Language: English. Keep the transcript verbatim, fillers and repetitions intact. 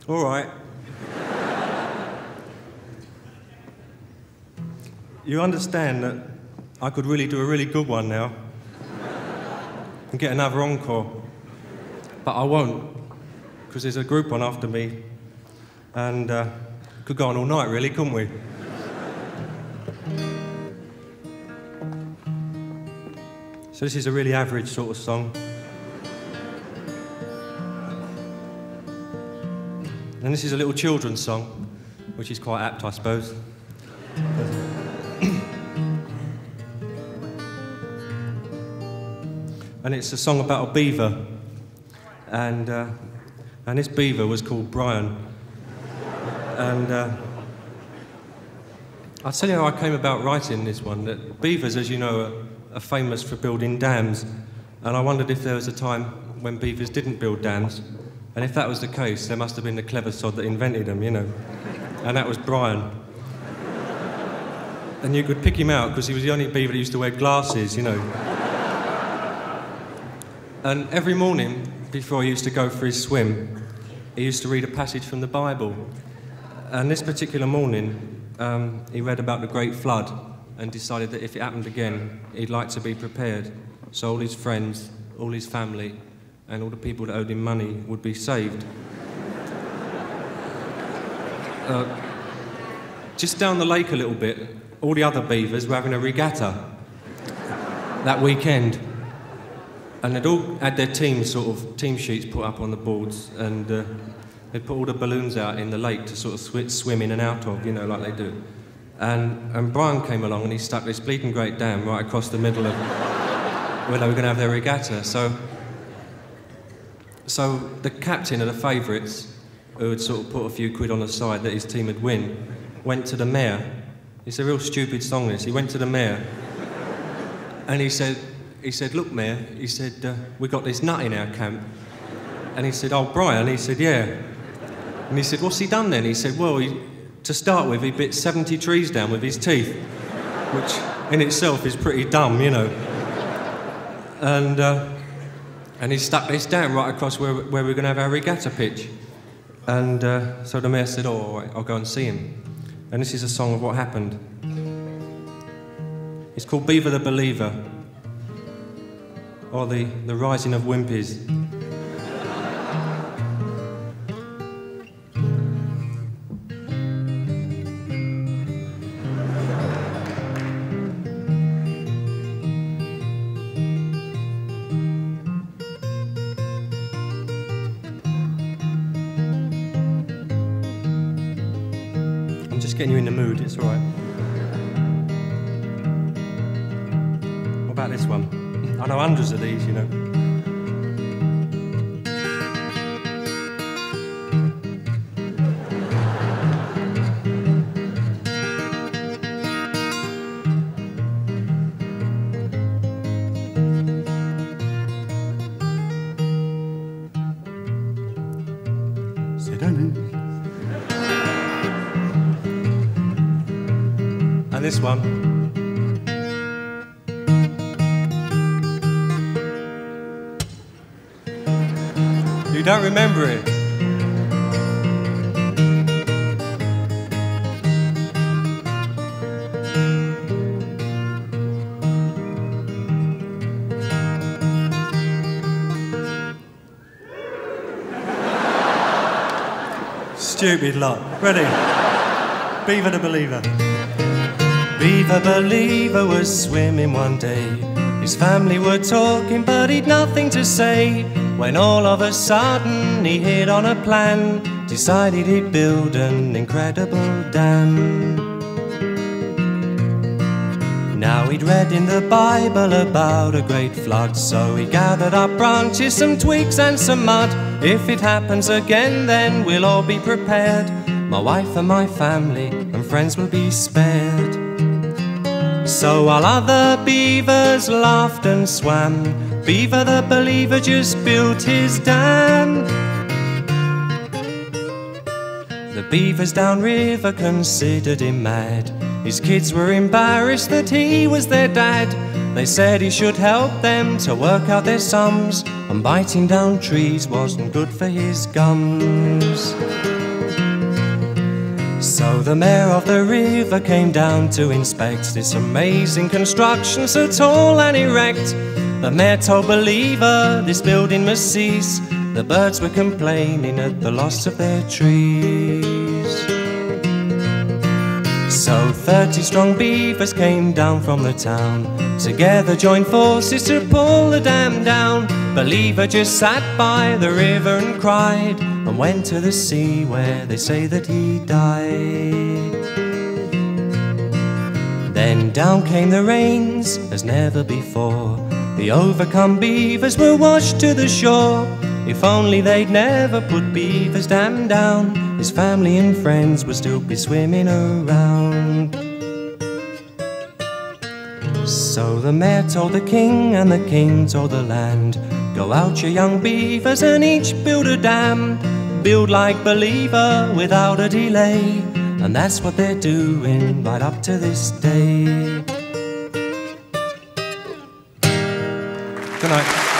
All right. You understand that I could really do a really good one now and get another encore, but I won't, because there's a group on after me, and uh, could go on all night, really, couldn't we? So this is a really average sort of song. And this is a little children's song, which is quite apt, I suppose. And it's a song about a beaver. And, uh, and this beaver was called Brian. And uh, I'll tell you how I came about writing this one. That beavers, as you know, are, are famous for building dams. And I wondered if there was a time when beavers didn't build dams. And if that was the case, there must have been the clever sod that invented them, you know. And that was Brian. And you could pick him out because he was the only beaver that used to wear glasses, you know. And every morning, before he used to go for his swim, he used to read a passage from the Bible. And this particular morning, um, he read about the Great Flood and decided that if it happened again, he'd like to be prepared. So all his friends, all his family, and all the people that owed him money would be saved. uh, just down the lake a little bit, all the other beavers were having a regatta that weekend. And they'd all had their team sort of team sheets put up on the boards, and uh, they'd put all the balloons out in the lake to sort of sw swim in and out of, you know, like they do. And, and Brian came along and he stuck this bleeding great dam right across the middle of where they were going to have their regatta. So, so the captain of the favourites, who had sort of put a few quid on the side that his team would win, went to the mayor. It's a real stupid song, this. He went to the mayor and he said, He said, look, Mayor, he said, uh, we got this nut in our camp. And he said, oh, Brian? He said, yeah. And he said, what's he done then? He said, well, he, to start with, he bit seventy trees down with his teeth, which in itself is pretty dumb, you know. And, uh, and he stuck this dam right across where, where we're going to have our regatta pitch. And uh, so the Mayor said, oh, all right, I'll go and see him. And this is a song of what happened. It's called Beaver the Believer, or the, the Rising of Wimpies. I'm just getting you in the mood, it's all right. What about this one? I know hundreds of these, you know. And this one. You don't remember it? Stupid lot. Ready? Beaver the Believer. Beaver Believer was swimming one day. His family were talking, but he'd nothing to say. When all of a sudden he hit on a plan, decided he'd build an incredible dam. Now he'd read in the Bible about a great flood, so he gathered up branches, some twigs and some mud. If it happens again, then we'll all be prepared. My wife and my family and friends will be spared. So while other beavers laughed and swam, Beaver the Believer just built his dam. The beavers downriver considered him mad. His kids were embarrassed that he was their dad. They said he should help them to work out their sums, and biting down trees wasn't good for his gums. So the mayor of the river came down to inspect this amazing construction so tall and erect. The mayor told Beaver this building must cease. The birds were complaining at the loss of their trees. So thirty strong beavers came down from the town. Together joined forces to pull the dam down. Beaver just sat by the river and cried, and went to the sea where they say that he died. Then down came the rains as never before. The overcome beavers were washed to the shore. If only they'd never put Beaver's dam down, his family and friends would still be swimming around. So the mayor told the king and the king told the land, go out you young beavers and each build a dam. Build like Beaver without a delay. And that's what they're doing right up to this day. Good night.